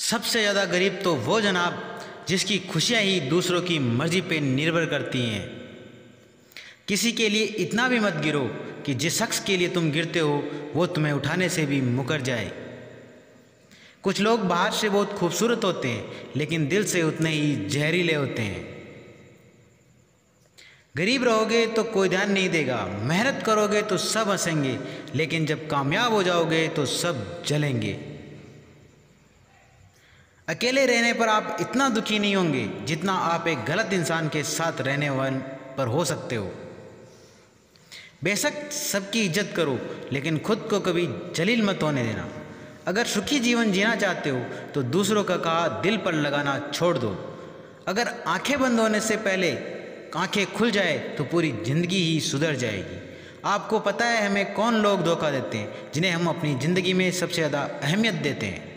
सबसे ज़्यादा गरीब तो वो जनाब जिसकी खुशियाँ ही दूसरों की मर्ज़ी पे निर्भर करती हैं। किसी के लिए इतना भी मत गिरो कि जिस शख्स के लिए तुम गिरते हो वो तुम्हें उठाने से भी मुकर जाए। कुछ लोग बाहर से बहुत खूबसूरत होते हैं लेकिन दिल से उतने ही जहरीले होते हैं। गरीब रहोगे तो कोई ध्यान नहीं देगा, मेहनत करोगे तो सब हंसेंगे, लेकिन जब कामयाब हो जाओगे तो सब जलेंगे। अकेले रहने पर आप इतना दुखी नहीं होंगे जितना आप एक गलत इंसान के साथ रहने पर हो सकते हो। बेशक सबकी इज्जत करो लेकिन खुद को कभी जलील मत होने देना। अगर सुखी जीवन जीना चाहते हो तो दूसरों का कहा दिल पर लगाना छोड़ दो। अगर आंखें बंद होने से पहले आंखें खुल जाए तो पूरी ज़िंदगी ही सुधर जाएगी। आपको पता है हमें कौन लोग धोखा देते हैं, जिन्हें हम अपनी ज़िंदगी में सबसे ज़्यादा अहमियत देते हैं।